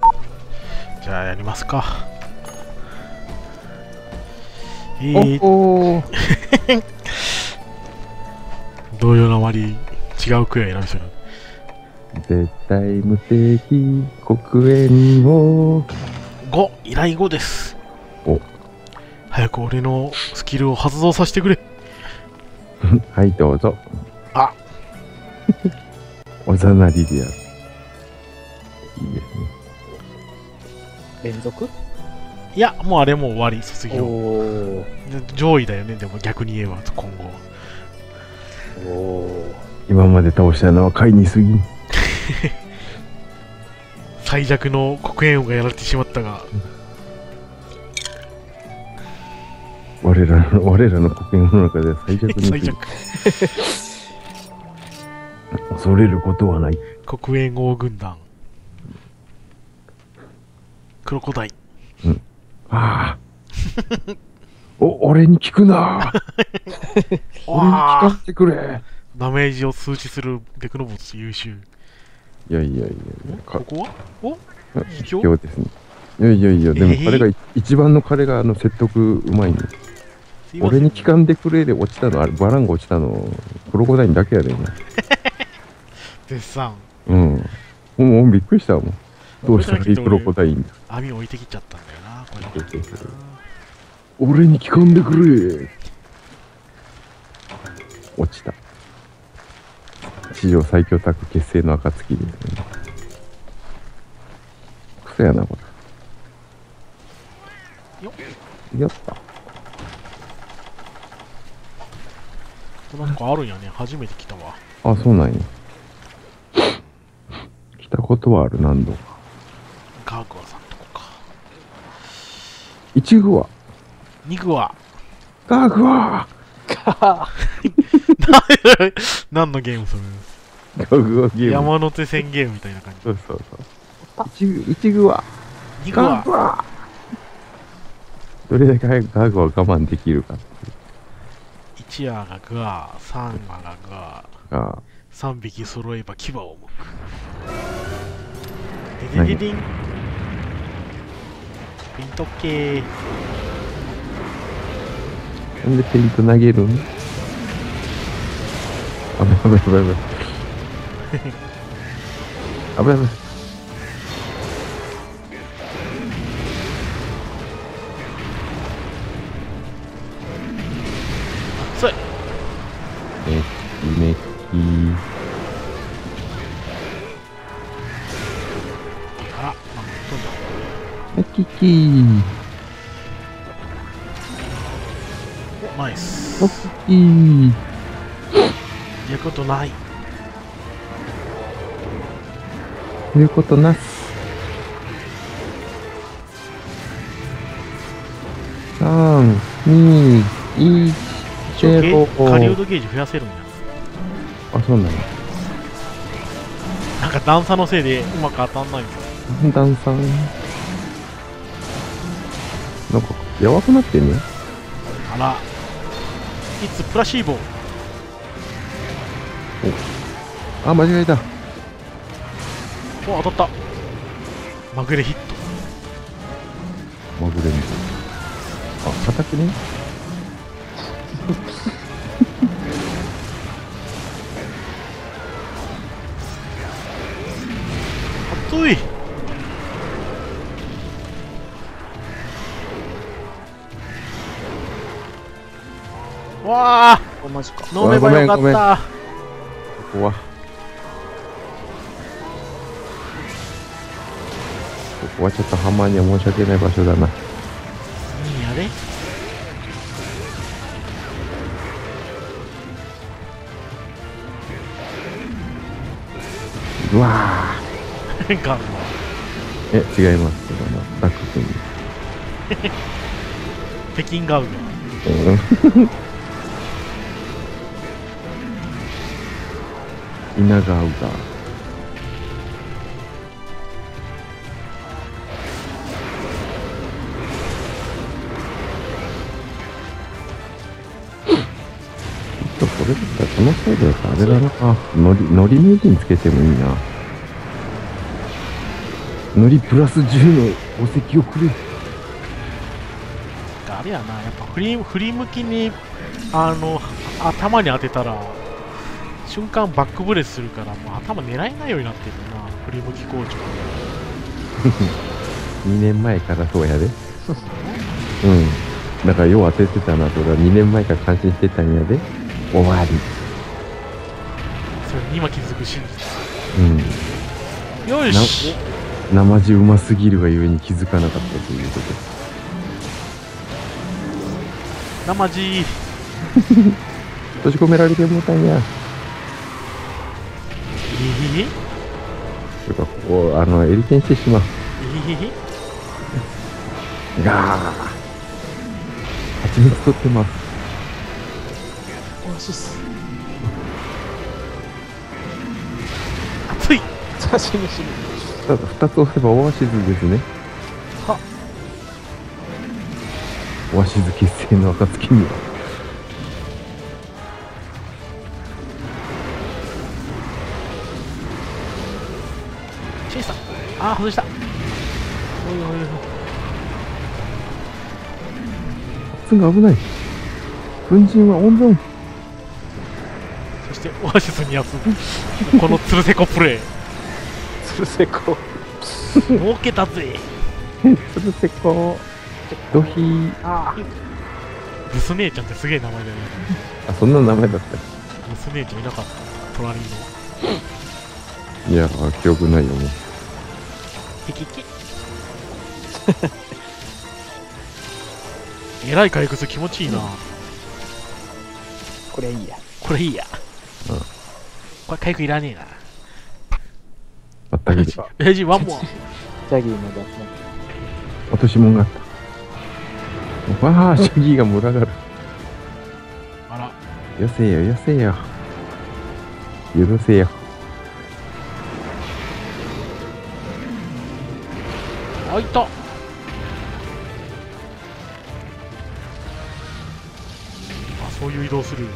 じゃあやりますか。 お同様のあまり違う句を選びそうな。 絶対無敵黒煙を。 5、依頼5です。 お早く俺のスキルを発動させてくれ。 はいどうぞ。 あおざなりである。いいですね。 連続？ いや、もうあれもう終わり、卒業。 お上位だよね、でも逆に言えば今後は。 お。 今まで倒したのは買いに過ぎん。 最弱の黒煙王がやられてしまったが、 我らの黒煙の中で最弱に最弱。 恐れることはない。 黒煙王軍団。クロコダイ。 ああ俺に聞くな。俺に聞かせてくれ。 ダメージを数値するデクノボス優秀。 いやいやいやいや、 ここはお卑怯ですね。いやいやいや、でも彼が、一番の彼が説得うまいね。俺に聞かんでくれで落ちたの、あれバランが落ちたの、クロコダインだけやでね。 絶賛。 うん。もうびっくりしたもん。どうしたらいいクロコダイン。 網置いてきちゃったんだよな、これ。 俺に聞かんでくれ。落ちた。史上最強タッグ結成の暁ですね。クソやな、これ。やった。 なんかあるんやね、初めて来たわ。 あ、そうなんや。来たことはある、何度か。 ガーグワさんとこか。 1グは 2グはガーグワ何のゲームそれ。 ガーグワゲーム。 山手線ゲームみたいな感じ。 そうそうそう。1グは 2グはガーグワどれだけ早くガーグワ我慢できるかっていう。 1話がグワー、3話がグワー、3匹揃えば牙を剥く。ででででん。ピントッケー。 なんでペイント投げるん？あべあべあべあべ。あべあべ。 それ。 めきあら、飛んだ。 めききナイス。 おききやることない。 いうことなし。3、2、1、0。 狩人ゲージ増やせるんや。 あ、そうなんだ。 なんか段差のせいでうまく当たんないんだ。 だんさん。なんか弱くなってんね。 あら。いつプラシーボ。 あ、間違えた。 お、当たった。まぐれヒット。 まぐれみたい。あ、硬くね。 熱い。わあ、 マジか。 飲めばよかった。 ここは。ここはちょっとハンマーには申し訳ない場所だな。 いいやで。 うわー。ガン違いますけどな。ダック君。 北京ガウガ。 稲川が。これだったらこのサイドだったらあれだな。のり名人つけてもいいな。 のりプラス10のお石をくれ。 あれやな、やっぱ振り向きに頭に当てたら瞬間バックブレスするから、もう頭狙えないようになってるな、振り向き校長。 2年前からそうやで。うん。だからよう当ててたなと、俺は2年前から感心してたんやで。終わり。 それに今気づく真実。 うん。 よし。 生地うますぎるがゆえに気づかなかったということ。 生地。 閉じ込められてもうたんや。とか、ここ、エリケンしてしまう。がー。蜂蜜取ってます。 オアシス。 熱い。 死ぬ死ぬ。 ただ、2つ押せばオアシスですね。 は。 オアシス結成の暁には。 チェイさん。あー、外した。おいおいおい。 ツンが危ない。粉塵は温存。 そしてオアシスに休む。このツルセコプレイ。 ツルセコ。 儲けたぜ。 ツルセコ。ドヒー。 ああ。ブス姉ちゃんってすげえ名前だよね。 あ、そんな名前だった。 ブス姉ちゃんいなかった。隣の。 いや、記憶ないよね。 へきけ。えらい回復気持ちいいな。 これいいや。 これいいや。 うん。 これ回復いらねえな。 あったけど。 ページワンモア。 ジャギーまだ。 落とし物があった。わあ、シャギーが群がる。 あら。 よせよ、よせよ。許せよ。 あ、いった。あ、そういう移動する。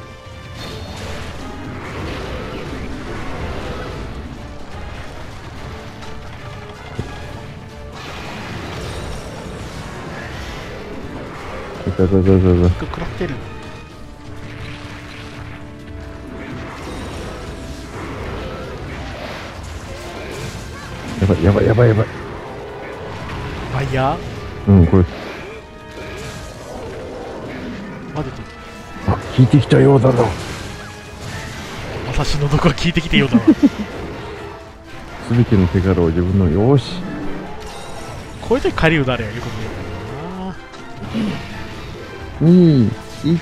食らってる。 やばいやばいやばいやばい。 ファイヤー。 うん、これ。 までて。 あ、効いてきたようだな。 私の毒が効いてきてようだな。 すべての手柄を自分の、よーし。 こういう時狩人誰や、よく見えるな。 2、1。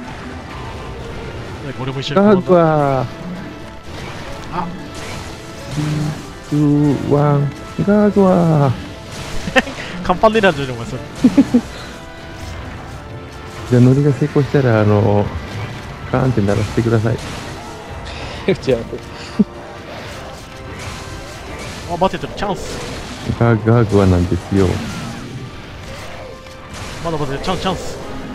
俺も一緒にガーガー。 あ、 2、1、ガーガー。 カンパネラーじゃねお前それ。 じゃあ、ノリが成功したら、カーンって鳴らしてください。 打ち合わあ、待っててる、チャンス。 ガーガーグワなんですよ。 まだまだチャンス。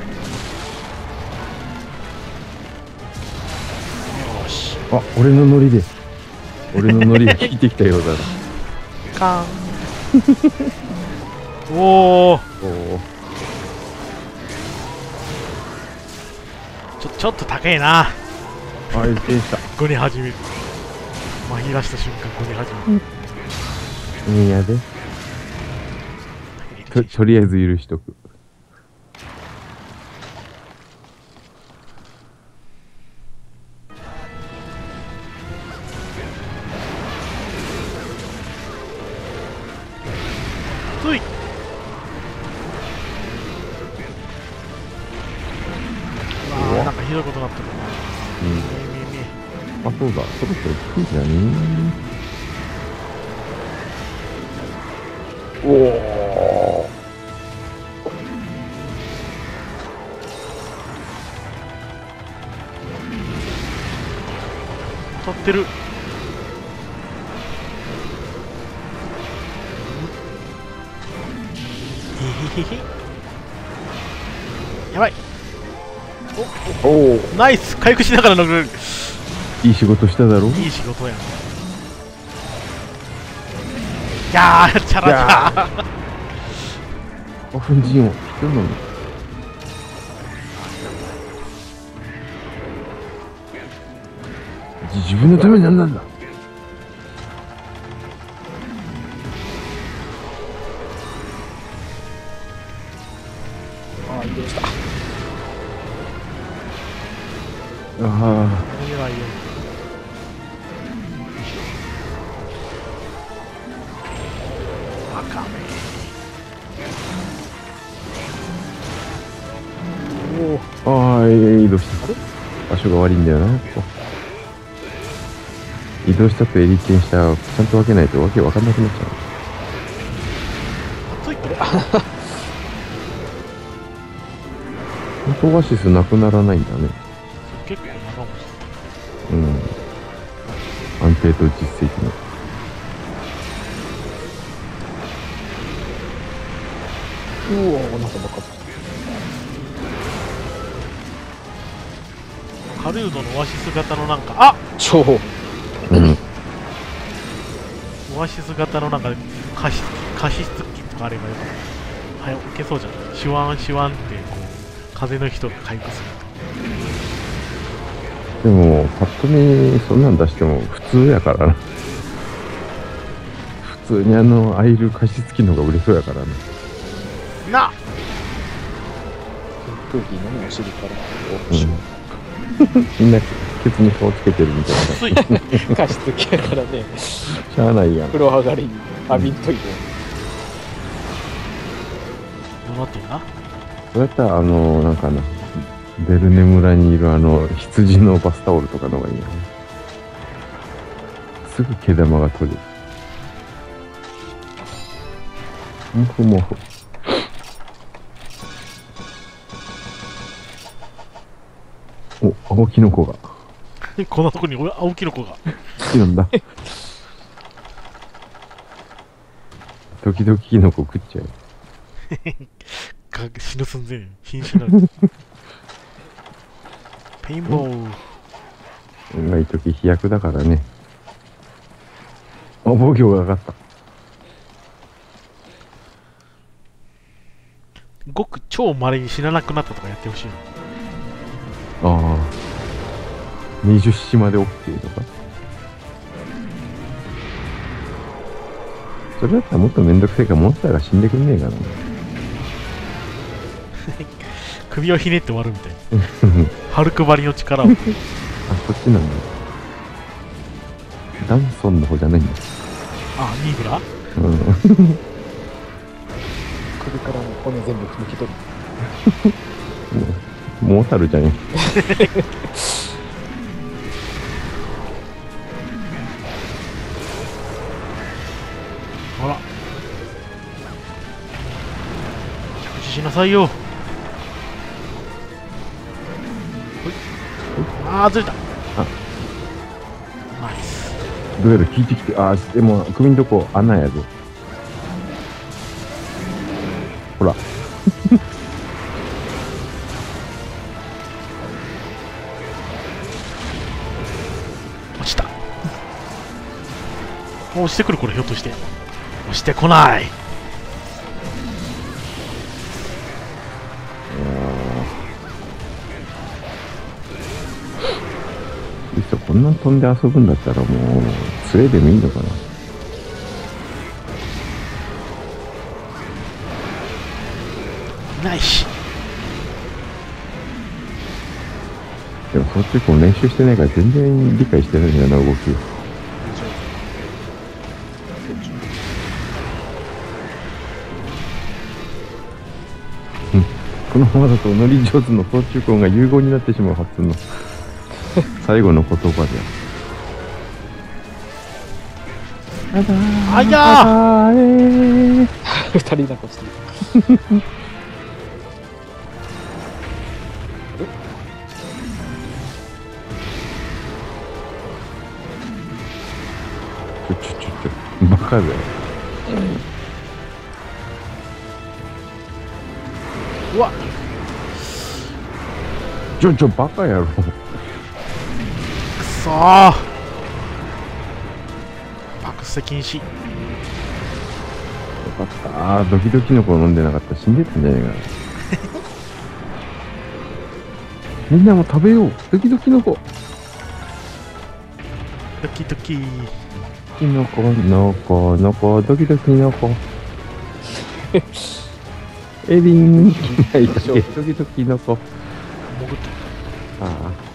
よし。 あ、俺のノリで。俺のノリが効いてきたようだな。 カーン。おー。ちょっと高えな。 あ、一定した。 5に始める。まひらした瞬間5に始める。 いいやで。とりあえず許しとく。 つい。なんかひどいことになってるな。 あ、そうだ。そろそろ来るじゃねー。おお。 当たってる。やばい。 おお。 ナイス。回復しながら乗る。 いい仕事しただろ。 いい仕事やな。 やー、チャラチャー。 粉塵を引くのに。自分のために何なんだ。 ああ、移動した。 ああ、 偉いよ。ワカメ。 おお。 ああ、移動した。場所が悪いんだよな、ここ。移動したとエリチェンしたら、ちゃんと分けないとわけわかんなくなっちゃ熱いって。 う。本当オアシスなくならないんだね。 結構長持ち。 うん。安定と実績の。 うお、なんかばっかカルードのオアシス型のなんか、あ、 超。 うん。 オアシス型のなんか加湿器とかあればよかった。はい、いけそうじゃん。シュワンシュワンってこう風の人が回復するでも、パッと見、そんなん出しても普通やからな。普通にアイル加湿器の方が売れそうやからな。 な。 空気のね、お尻から。 みんな、ケツに顔つけてるみたいな。 つい。 加湿器やからね、 しゃあないやん。 風呂上がりに浴びんといて。 どうなってんだ。 そうやったら、なんかな、ベルネ村にいる羊のバスタオルとかの方がいいよね。すぐ毛玉が取れる。もふもふ。お、青キノコが。 こんなとこに青キノコが。 好きなんだ。時々キノコ食っちゃう。 死ぬ寸前、瀕死になる。ペインボール。 今い時飛躍だからね。あ、防御が上がった。 ごく超稀に死ななくなったとかやってほしいの。 ああ。20死まで OK とか。それだったらもっとめんどくせえからモンスターが死んでくんねえかな。 首をひねって終わるみたいな。ハルクバリの力を。 あ、そっちなんだ。ダンソンの方じゃないんだ。 あ、ニーブラ。 うん。 首からの骨全部抜き取る。 モータルじゃん。 ほら。着地しなさいよ。あー、ずれた。 あ、 ナイス。 どうやら効いてきて、あ、でも首んとこ穴やぞ。ほら。 落ちた。落ちてくる、これひょっとして。落ちてこない。 いっそこんな飛んで遊ぶんだったらもう、杖でもいいのかな。 ないし。 でもそっちこう練習してないから全然理解してないんだよな、動き。このままだと乗り上手の総中根が融合になってしまうはずの最後の言葉で。 あいや二人なんかしてる。 バカだよ。 うわっ。 バカやろ。 くそー。爆射禁止。 かった。ドキドキの子飲んでなかったら死んでたんじゃないかな。みんなも食べよう。ドキドキの子。 ドキドキ。 キノコ、のこ、ドキドキの子。エビン。はい、ドキドキの子。 潜ってああ。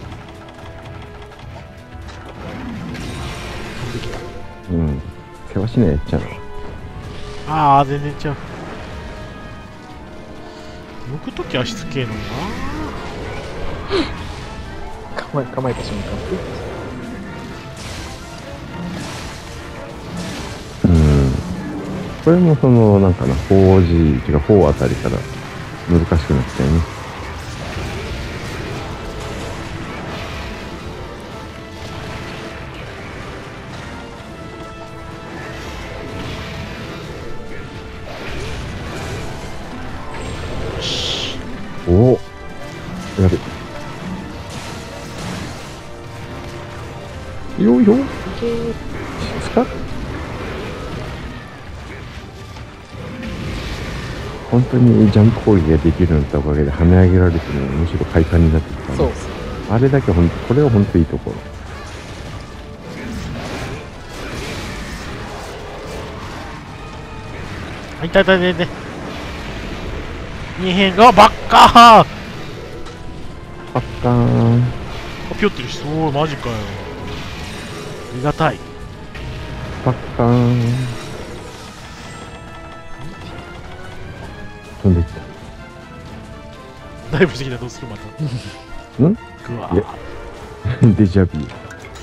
飛んできた。 うん。世話しないやっちゃうの。 ああ、全然ちゃう。向くとき足つけえのにな。 構えた瞬間。 これもその、なんかな、4G っていうか4あたりから難しくなったよね。おお、やべ。よいよ。スカッ本当にジャンプ攻撃ができるようになったおかげで跳ね上げられてもむしろ快感になってきた、ね、 そう。 あれだけこれは本当いいところ。 あ、いたいたいたいた。二辺がばっかー。 パッカーン。 あ、ピョってるし、おー、マジかよ。ありがたい。 パッカーン。飛んでいった。 ダイブしてきたらどうするまた。 んぐわいやー。 デジャビュー。 や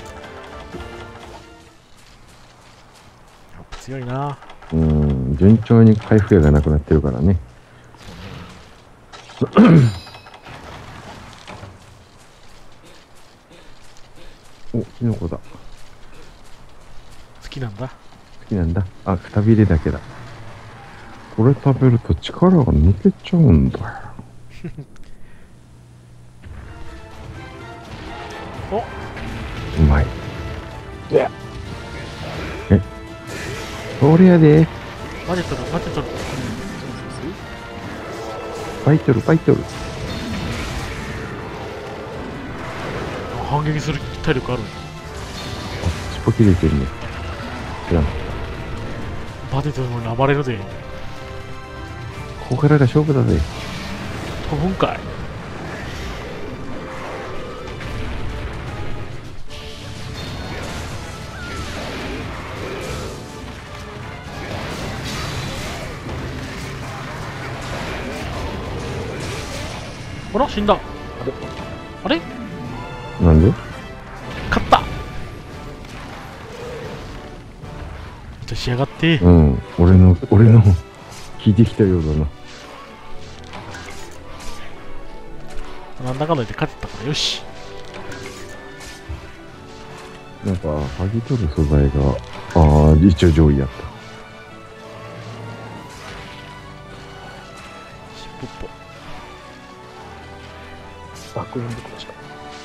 っぱ強いな。 順調に回復薬がなくなってるからね。お、キノコだ。 好きなんだ。 好きなんだ。あ、くたびれだけだ。これ食べると力が抜けちゃうんだよ。 お、 うまい。 いや、 そりゃで、 待てとる、待てとる。 バイトル、バイトル。 あ、反撃する体力ある。 尻尾切れてるね。知らん。 バテとるのに暴れるで。 ここからが勝負だぜ。 飛ぶんかい。あら、死んだ。あれなんで？ 勝った。じゃあ仕上がって。 うん。俺の聞いてきたようだな。 なんだかんだ言って勝てたからよし。 なんか、剥ぎ取る素材が、一応上位やった。 しっぽっぽ。 バックエンドこしか。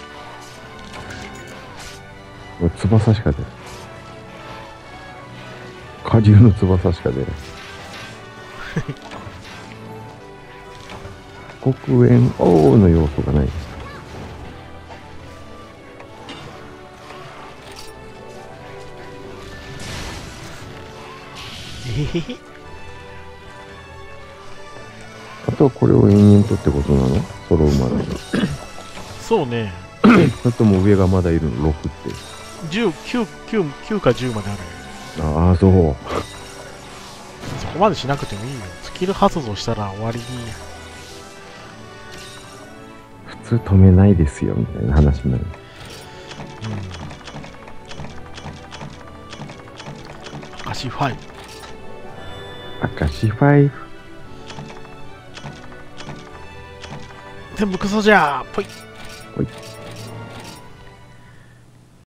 俺翼しか出ない。果汁の翼しか出ない。黒煙王の要素がない。あとはこれを延々とってことなの？ソロ馬で。 そうね。 それとも上がまだいるの？ 6 って。 10、9か10まである。 ああ、そう。 そこまでしなくてもいいよ。スキル発動したら終わりに。 普通止めないですよ、みたいな話になる。 アシ5。 赤シ5。 全部クソじゃーぽい。 ほい。